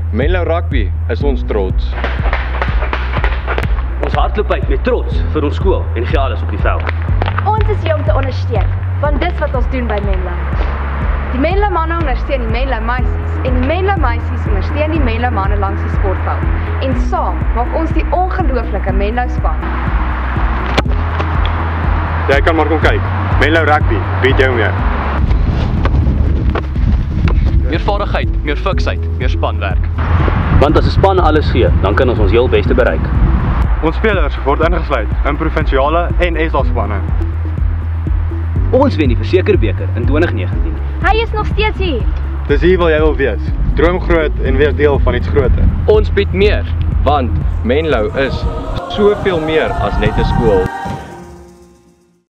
Menlo Rugby is ons trots. Ons hardloop uit met trots vir ons skool en gee alles op die veld. Ons is hier om te ondersteun, want dis wat ons doen by Menlo. Die Menlo manne ondersteun die Menlo meisies en die Menlo meisies ondersteun die Menlo manne langs die sportveld. En saam maak ons die ongelooflike Menlo span. Jy kan maar kom kyk. Menlo Rugby, bied jou meer. Meer vaardigheid, meer fiksheid, meer spanwerk. Want as 'n span alles gee, dan kan ons ons heel beste bereik. Ons spelers word ingesluit in provinsiale en SA-spanne. Ons wen die Versekerbeker in 2019. Hy is nog steeds hier. Dis hier waar jy wil wees. Droom groot en wees deel van iets groter. Ons bied meer, want Menlo is soveel meer as net 'n skool.